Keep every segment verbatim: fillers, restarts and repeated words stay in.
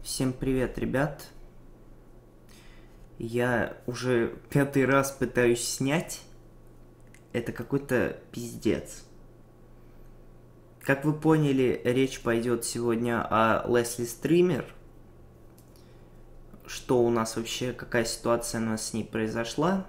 Всем привет, ребят. Я уже пятый раз пытаюсь снять. Это какой-то пиздец. Как вы поняли, речь пойдет сегодня о Лесли Стример. Что у нас вообще, какая ситуация у нас с ней произошла.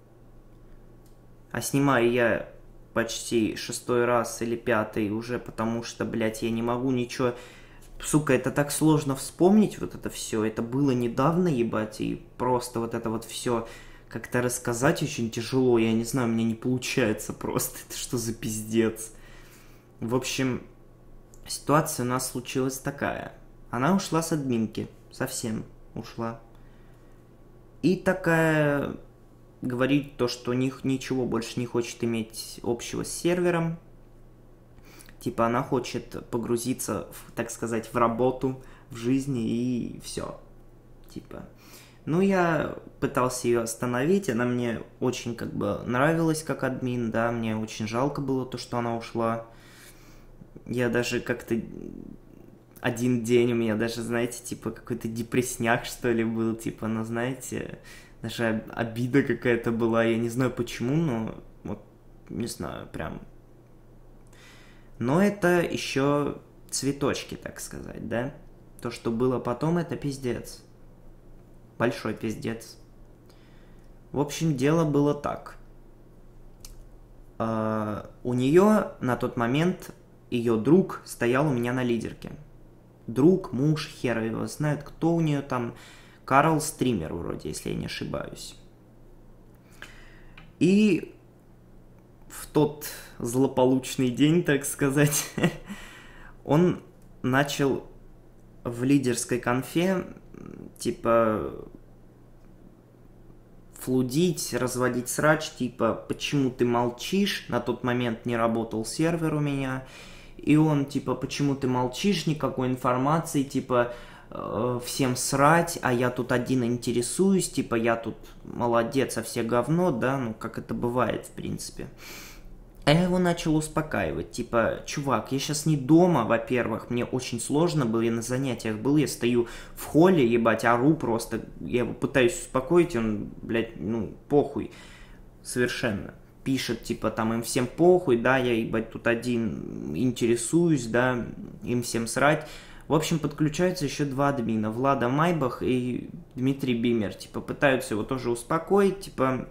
А снимаю я почти шестой раз или пятый уже, потому что, блядь, я не могу ничего... Сука, это так сложно вспомнить вот это все. Это было недавно, ебать, и просто вот это вот все как-то рассказать очень тяжело. Я не знаю, у меня не получается просто. Это что за пиздец? В общем, ситуация у нас случилась такая. Она ушла с админки. Совсем ушла. И такая говорит то, что них ничего больше не хочет иметь общего с сервером. Типа она хочет погрузиться, в, так сказать, в работу, в жизни и все. Типа. Ну, я пытался ее остановить, она мне очень как бы нравилась как админ, да, мне очень жалко было то, что она ушла. Я даже как-то один день у меня даже, знаете, типа какой-то депрессняк, что ли, был, типа, ну, знаете, даже обида какая-то была, я не знаю почему, но вот, не знаю, прям... Но это еще цветочки, так сказать, да? То, что было потом, это пиздец. Большой пиздец. В общем, дело было так. Uh, у нее на тот момент ее друг стоял у меня на лидерке. Друг, муж, хер его знает, кто у нее там. Карл Стример вроде, если я не ошибаюсь. И... в тот злополучный день, так сказать, он начал в лидерской конфе, типа, флудить, разводить срач, типа, почему ты молчишь, на тот момент не работал сервер у меня, и он, типа, почему ты молчишь, никакой информации, типа, всем срать, а я тут один интересуюсь, типа, я тут молодец, а все говно, да, ну, как это бывает, в принципе. А я его начал успокаивать, типа, чувак, я сейчас не дома, во-первых, мне очень сложно было, я на занятиях был, я стою в холле, ебать, ору просто, я его пытаюсь успокоить, он, блядь, ну, похуй, совершенно. Пишет, типа, там, им всем похуй, да, я, ебать, тут один интересуюсь, да, им всем срать. В общем, подключаются еще два админа, Влада Майбах и Дмитрий Бимер, типа, пытаются его тоже успокоить, типа...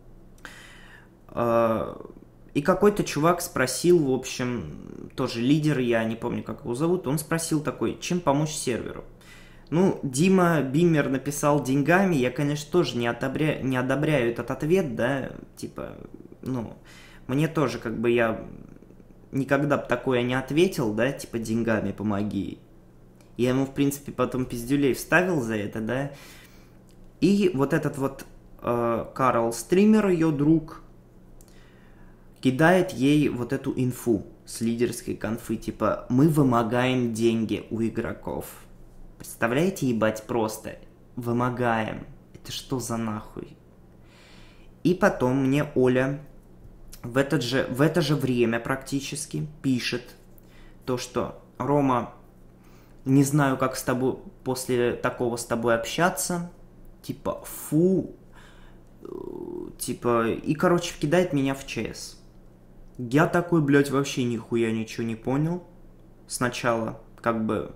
Э- И какой-то чувак спросил, в общем, тоже лидер, я не помню, как его зовут, он спросил такой, чем помочь серверу. Ну, Дима Бимер написал деньгами, я, конечно, тоже не, отобря... не одобряю этот ответ, да, типа, ну, мне тоже, как бы, я никогда бы такое не ответил, да, типа, деньгами помоги. Я ему, в принципе, потом пиздюлей вставил за это, да. И вот этот вот э, Карл Стример, ее друг, кидает ей вот эту инфу с лидерской конфы, типа, мы вымогаем деньги у игроков. Представляете, ебать, просто вымогаем. Это что за нахуй? И потом мне Оля в, этот же, в это же время практически пишет то, что Рома, не знаю, как с тобой после такого с тобой общаться, типа, фу, типа, и, короче, кидает меня в ЧС. Я такой, блядь, вообще нихуя ничего не понял. Сначала, как бы,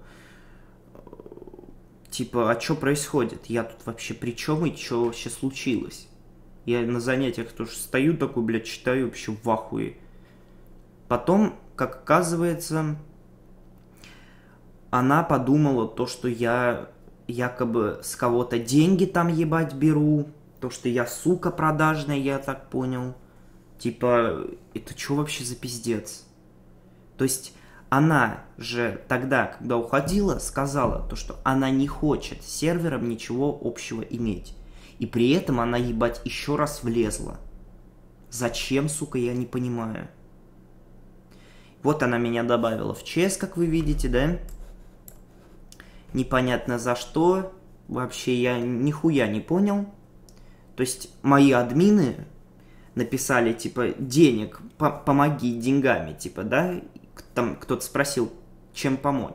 типа, а что происходит? Я тут вообще при чем и что вообще случилось? Я на занятиях тоже стою такой, блядь, читаю вообще в ахуе. Потом, как оказывается, она подумала то, что я якобы с кого-то деньги там ебать беру. То, что я сука продажная, я так понял. Типа, это что вообще за пиздец? То есть, она же тогда, когда уходила, сказала то, что она не хочет с сервером ничего общего иметь. И при этом она, ебать, еще раз влезла. Зачем, сука, я не понимаю. Вот она меня добавила в ЧС, как вы видите, да? Непонятно за что. Вообще я нихуя не понял. То есть, мои админы... написали, типа, денег, помоги деньгами, типа, да, там кто-то спросил, чем помочь.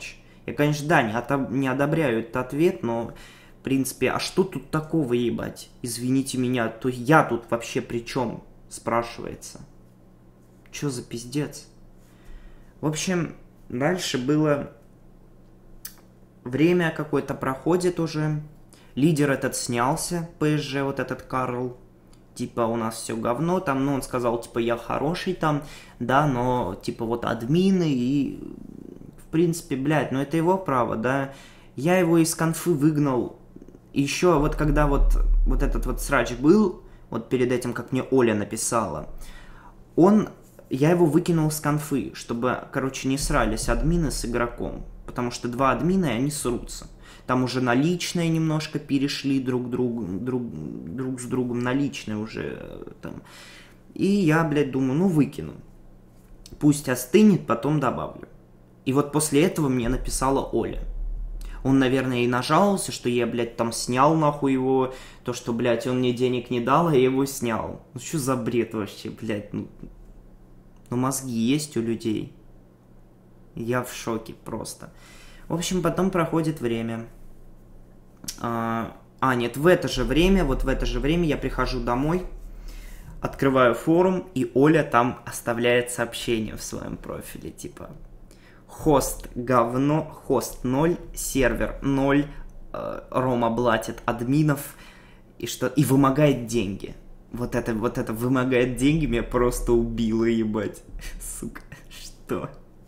Я, конечно, да, не, отоб... не одобряю этот ответ, но, в принципе, а что тут такого, ебать? Извините меня, то я тут вообще при чем, спрашивается. Чё за пиздец? В общем, дальше было... Время какое-то проходит уже. Лидер этот снялся, пэ эс жэ, вот этот Карл. Типа, у нас все говно там, ну, он сказал, типа, я хороший там, да, но, типа, вот админы и, в принципе, блядь, ну, это его право, да. Я его из конфы выгнал. Еще вот когда вот, вот этот вот срач был, вот перед этим, как мне Оля написала, он, я его выкинул с конфы, чтобы, короче, не срались админы с игроком, потому что два админа, и они срутся. Там уже на личное немножко перешли друг, друг, друг, друг с другом, на личное уже там. И я, блядь, думаю, ну выкину. Пусть остынет, потом добавлю. И вот после этого мне написала Оля. Он, наверное, и нажаловался, что я, блядь, там снял нахуй его, то, что, блядь, он мне денег не дал, а я его снял. Ну что за бред вообще, блядь, ну... Ну мозги есть у людей. Я в шоке просто. В общем, потом проходит время. А, а, нет, в это же время, вот в это же время я прихожу домой, открываю форум, и Оля там оставляет сообщение в своем профиле, типа хост говно, хост ноль, сервер ноль, э, Рома блатит админов, и что, и вымогает деньги. Вот это, вот это вымогает деньги меня просто убило, ебать. Сука, что?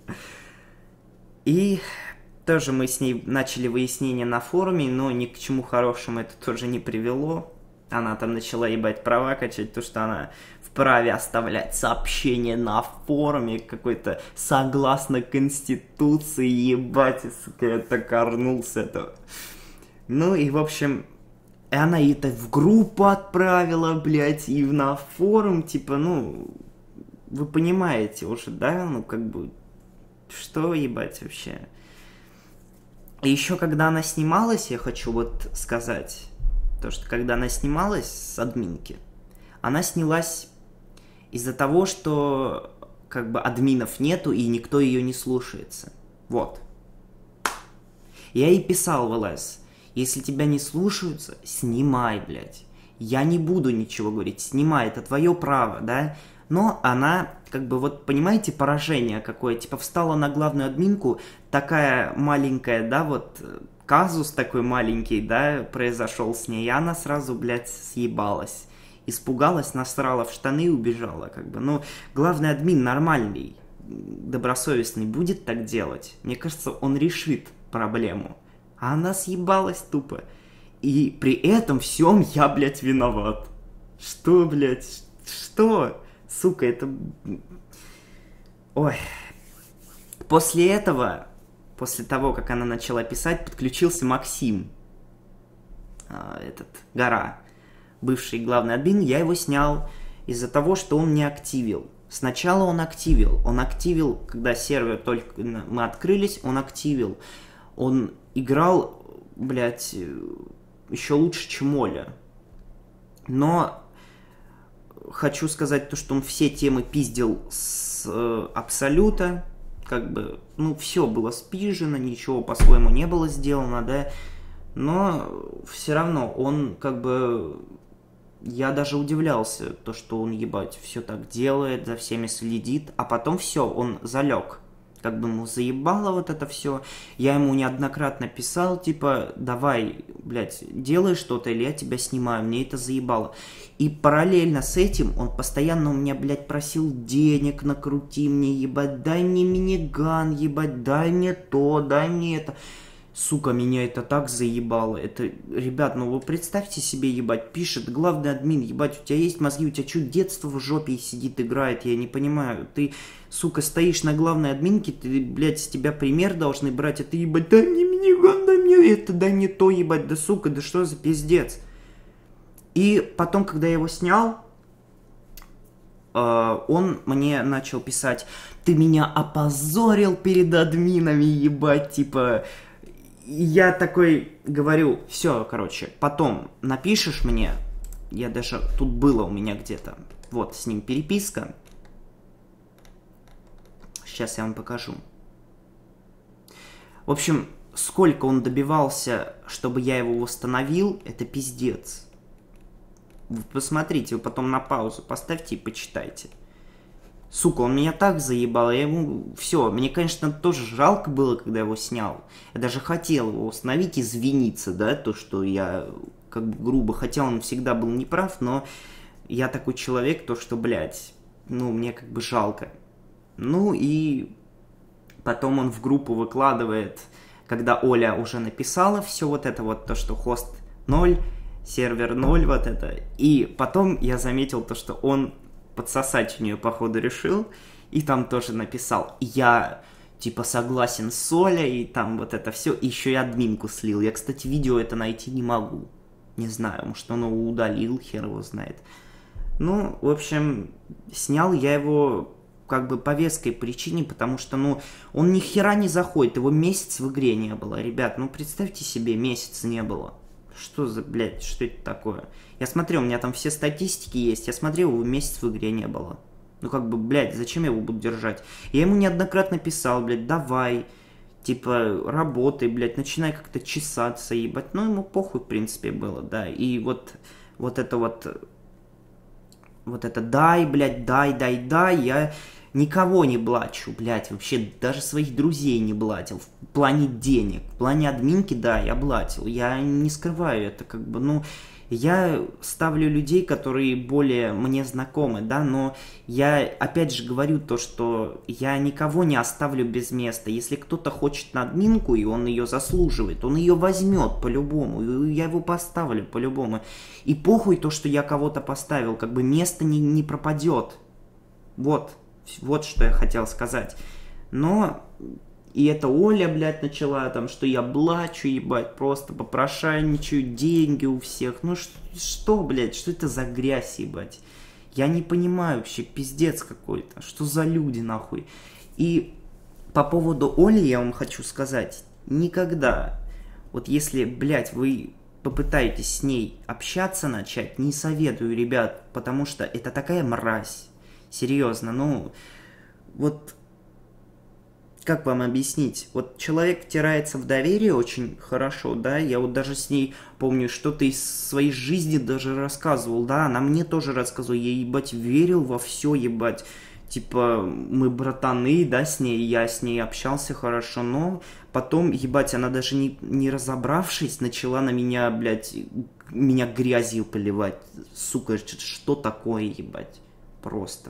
И тоже мы с ней начали выяснение на форуме, но ни к чему хорошему это тоже не привело. Она там начала, ебать, права качать, то, что она вправе оставлять сообщение на форуме какой-то согласно Конституции, ебать, сука, я так орнулся этого. Ну и, в общем, и она это в группу отправила, блядь, и на форум, типа, ну, вы понимаете уже, да, ну, как бы... Что, ебать, вообще? И еще, когда она снималась, я хочу вот сказать, то, что когда она снималась с админки, она снялась из-за того, что как бы админов нету и никто ее не слушается. Вот. Я ей писал в эл эс, если тебя не слушаются, снимай, блядь. Я не буду ничего говорить, снимай, это твое право, да? Но она, как бы, вот, понимаете, поражение какое, типа, встала на главную админку, такая маленькая, да, вот, казус такой маленький, да, произошел с ней, и она сразу, блядь, съебалась. Испугалась, насрала в штаны и убежала, как бы. Ну, главный админ нормальный, добросовестный будет так делать. Мне кажется, он решит проблему. А она съебалась тупо. И при этом всем я, блядь, виноват. Что, блядь, что? Сука, это... Ой. После этого, после того, как она начала писать, подключился Максим. А, этот, Гора. Бывший главный админ, я его снял из-за того, что он не активил. Сначала он активил. Он активил, когда сервер только мы открылись, он активил. Он играл, блядь, еще лучше, чем Оля. Но хочу сказать то, что он все темы пиздил с э, Абсолюта. Как бы, ну, все было спижено, ничего по-своему не было сделано, да. Но все равно он, как бы... Я даже удивлялся, то, что он, ебать, все так делает, за всеми следит, а потом все, он залег. Как бы ему заебало вот это все. Я ему неоднократно писал, типа, давай, блядь, делай что-то, или я тебя снимаю, мне это заебало. И параллельно с этим он постоянно у меня, блядь, просил денег, накрути мне, ебать, дай мне миниган, ебать, дай мне то, дай мне это. Сука, меня это так заебало. Это, ребят, ну вы представьте себе, ебать, пишет главный админ, ебать, у тебя есть мозги, у тебя что, детство в жопе сидит, играет, я не понимаю. Ты, сука, стоишь на главной админке, ты, блядь, с тебя пример должны брать, а ты, ебать, дай мне миниган, дай мне это, дай мне то, ебать, да сука, да что за пиздец. И потом, когда я его снял, он мне начал писать, ты меня опозорил перед админами, ебать, типа... Я такой говорю, все, короче, потом напишешь мне, я даже, тут было у меня где-то, вот, с ним переписка, сейчас я вам покажу. В общем, сколько он добивался, чтобы я его восстановил, это пиздец. Вы посмотрите, вы потом на паузу поставьте и почитайте. Сука, он меня так заебал, я ему... Все, мне, конечно, тоже жалко было, когда его снял. Я даже хотел его установить, извиниться, да, то, что я как бы грубо хотел, он всегда был неправ, но я такой человек, то, что, блядь, ну, мне как бы жалко. Ну и потом он в группу выкладывает, когда Оля уже написала все вот это вот, то, что хост ноль, сервер ноль, вот это. И потом я заметил то, что он подсосать у нее, походу, решил, и там тоже написал, я, типа, согласен с Олей, и там вот это все, и еще и админку слил. Я, кстати, видео это найти не могу. Не знаю, может, он его удалил, хер его знает. Ну, в общем, снял я его как бы по веской причине, потому что, ну, он ни хера не заходит, его месяц в игре не было. Ребят, ну, представьте себе, месяца не было. Что за, блядь, что это такое? Я смотрю, у меня там все статистики есть, я смотрел, его месяц в игре не было. Ну, как бы, блядь, зачем я его буду держать? Я ему неоднократно писал, блядь, давай, типа, работай, блядь, начинай как-то чесаться, ебать. Ну, ему похуй, в принципе, было, да. И вот, вот это вот, вот это дай, блядь, дай, дай, дай, я никого не блачу, блядь, вообще даже своих друзей не блатил. В плане денег, в плане админки, да, я блатил. Я не скрываю это, как бы, ну, я ставлю людей, которые более мне знакомы, да, но я опять же говорю то, что я никого не оставлю без места. Если кто-то хочет на админку, и он ее заслуживает, он ее возьмет по-любому, я его поставлю по-любому. И похуй то, что я кого-то поставил, как бы место не, не пропадет. Вот. Вот что я хотел сказать. Но и это Оля, блядь, начала там, что я блачу, ебать, просто попрошайничаю, деньги у всех. Ну что, что, блядь, что это за грязь, ебать? Я не понимаю вообще, пиздец какой-то. Что за люди, нахуй? И по поводу Оли я вам хочу сказать. Никогда, вот если, блядь, вы попытаетесь с ней общаться начать, не советую, ребят, потому что это такая мразь. Серьезно, ну, вот, как вам объяснить? Вот человек втирается в доверие очень хорошо, да, я вот даже с ней помню, что-то из своей жизни даже рассказывал, да, она мне тоже рассказывала, я, ебать, верил во все, ебать, типа, мы братаны, да, с ней, я с ней общался хорошо, но потом, ебать, она даже не, не разобравшись, начала на меня, блядь, меня грязью поливать, сука, что такое, ебать? Просто.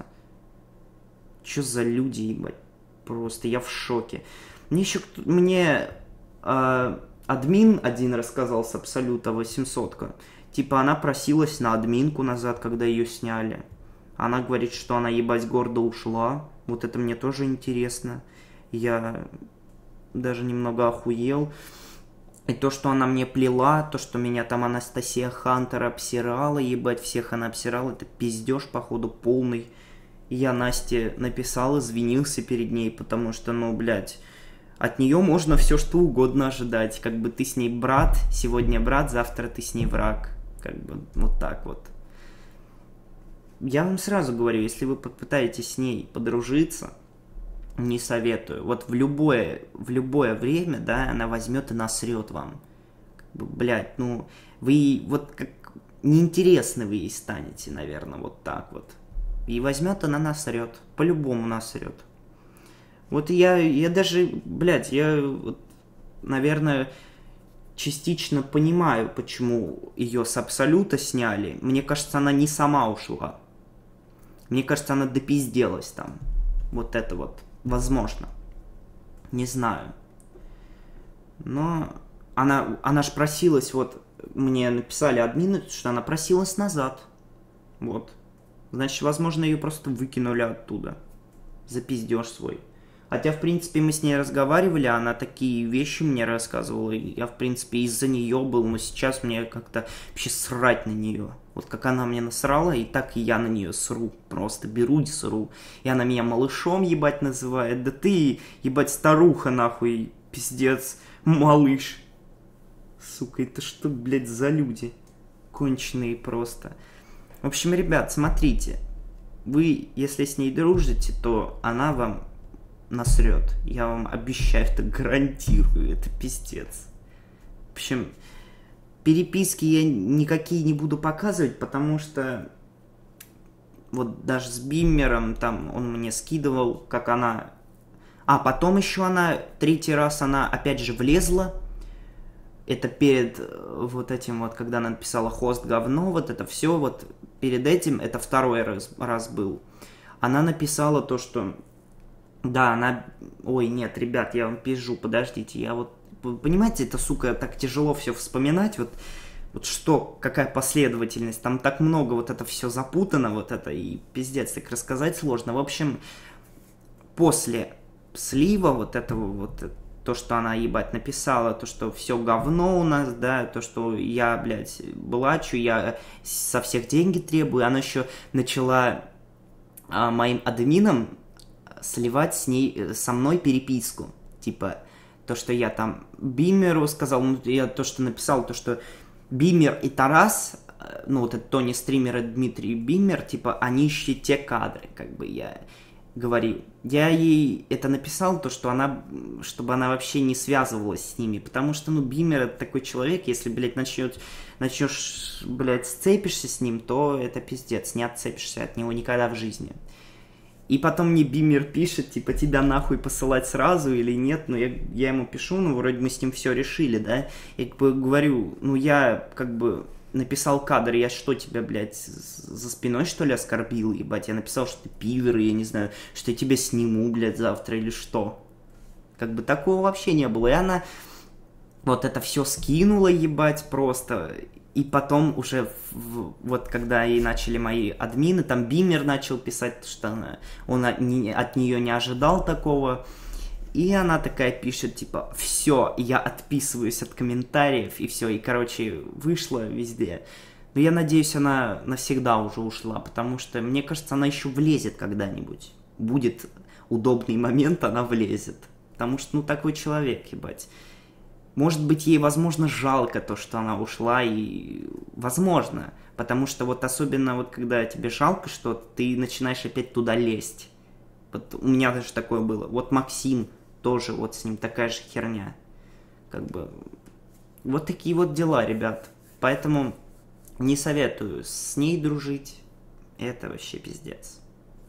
Чё за люди, ебать? Просто я в шоке. Мне еще мне э, админ один рассказал с Абсолюта восемьсот. Типа она просилась на админку назад, когда ее сняли. Она говорит, что она, ебать, гордо ушла. Вот это мне тоже интересно. Я даже немного охуел. И то, что она мне плела, то, что меня там Анастасия Хантер обсирала, ебать, всех она обсирала, это пиздеж, походу, полный. И я Насте написал, извинился перед ней, потому что, ну, блядь, от нее можно все что угодно ожидать. Как бы ты с ней брат, сегодня брат, завтра ты с ней враг. Как бы вот так вот. Я вам сразу говорю, если вы попытаетесь с ней подружиться, не советую. Вот в любое, в любое время, да, она возьмет и насрет вам. Как бы, блядь, ну, вы вот как неинтересны вы ей станете, наверное, вот так вот. И возьмет она насрет. По-любому насрет. Вот я, я даже, блядь, я, вот, наверное, частично понимаю, почему ее с Абсолюта сняли. Мне кажется, она не сама ушла. Мне кажется, она допизделась там. Вот это вот. Возможно. Не знаю. Но она, она ж просилась, вот, мне написали админы, что она просилась назад. Вот. Значит, возможно, ее просто выкинули оттуда. За пиздеж свой. Хотя, в принципе, мы с ней разговаривали, она такие вещи мне рассказывала. И я, в принципе, из-за нее был, но сейчас мне как-то вообще срать на нее. Вот как она мне насрала, и так и я на нее сру. Просто беру и сру. И она меня малышом, ебать, называет. Да ты, ебать, старуха, нахуй, пиздец, малыш. Сука, это что, блядь, за люди? Конченые просто. В общем, ребят, смотрите. Вы, если с ней дружите, то она вам насрет. Я вам обещаю, это гарантирую, это пиздец. В общем, переписки я никакие не буду показывать, потому что вот даже с Биммером там он мне скидывал, как она... А, потом еще она, третий раз она опять же влезла. Это перед вот этим вот, когда она написала хост говно, вот это все, вот перед этим, это второй раз, раз был. Она написала то, что... Да, она... Ой, нет, ребят, я вам пизжу, подождите, я вот... Вы понимаете, это, сука, так тяжело все вспоминать, вот... Вот что, какая последовательность, там так много, вот это все запутано, вот это, и пиздец, так рассказать сложно. В общем, после слива вот этого вот, то, что она, ебать, написала, то, что все говно у нас, да, то, что я, блядь, блачу, я со всех деньги требую, она еще начала а, моим админам сливать с ней, со мной переписку, типа, то, что я там Бимеру сказал, ну, я то, что написал, то, что Бимер и Тарас, ну, вот этот Тони стример и Дмитрий Бимер, типа, они ищут те кадры, как бы я говорил. Я ей это написал, то, что она, чтобы она вообще не связывалась с ними, потому что, ну, Бимер это такой человек, если, блядь, начнет, начнешь, блядь, сцепишься с ним, то это пиздец, не отцепишься от него никогда в жизни. И потом мне Бимер пишет, типа, тебя нахуй посылать сразу или нет, ну, я, я ему пишу, ну, вроде мы с ним все решили, да, я как бы говорю, ну, я, как бы, написал кадр, я что, тебя, блядь, за спиной, что ли, оскорбил, ебать, я написал, что ты пидор, я не знаю, что я тебя сниму, блядь, завтра или что, как бы, такого вообще не было, и она вот это все скинула, ебать, просто... И потом уже, в, вот когда ей начали мои админы, там Бимер начал писать, что она, он от, не, от нее не ожидал такого. И она такая пишет, типа, все, я отписываюсь от комментариев, и все, и, короче, вышла везде. Но я надеюсь, она навсегда уже ушла, потому что, мне кажется, она еще влезет когда-нибудь. Будет удобный момент, она влезет. Потому что, ну, такой человек, ебать. Может быть, ей, возможно, жалко то, что она ушла, и возможно, потому что вот особенно вот когда тебе жалко что-то, ты начинаешь опять туда лезть. Вот у меня даже такое было. Вот Максим тоже, вот с ним такая же херня. Как бы, вот такие вот дела, ребят. Поэтому не советую с ней дружить. Это вообще пиздец.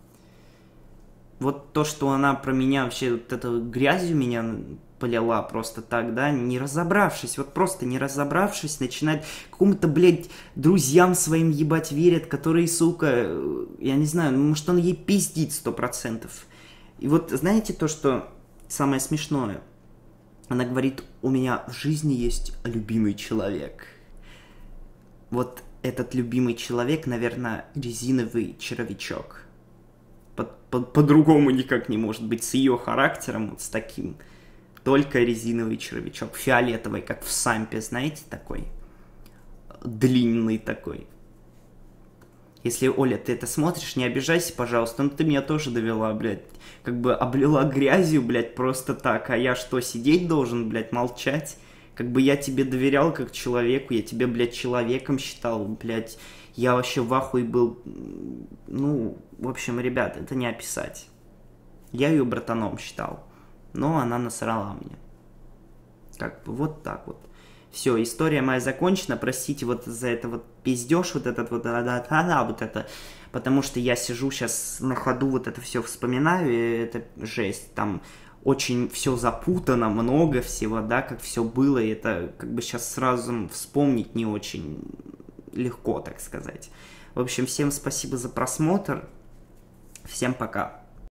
Вот то, что она про меня вообще, вот это грязью меня... полила просто так, да, не разобравшись, вот просто не разобравшись, начинает какому-то, блядь, друзьям своим ебать верят, которые, сука, я не знаю, ну, может, он ей пиздит сто процентов. И вот, знаете, то, что самое смешное? Она говорит, у меня в жизни есть любимый человек. Вот этот любимый человек, наверное, резиновый червячок. По-другому никак не может быть с ее характером, вот с таким... Только резиновый червячок, фиолетовый, как в Сампе, знаете, такой. Длинный такой. Если, Оля, ты это смотришь, не обижайся, пожалуйста, ну ты меня тоже довела, блядь. Как бы облила грязью, блядь, просто так. А я что, сидеть должен, блядь, молчать? Как бы я тебе доверял как человеку, я тебя, блядь, человеком считал, блядь. Я вообще в ахуе был. Ну, в общем, ребят, это не описать. Я ее братаном считал. Но она насрала мне. Как бы вот так вот. Все, история моя закончена. Простите вот за это вот пиздеж, вот этот вот, да-да-да, вот это. Потому что я сижу сейчас на ходу, вот это все вспоминаю, и это жесть. Там очень все запутано, много всего, да, как все было. И это как бы сейчас сразу вспомнить не очень легко, так сказать. В общем, всем спасибо за просмотр. Всем пока.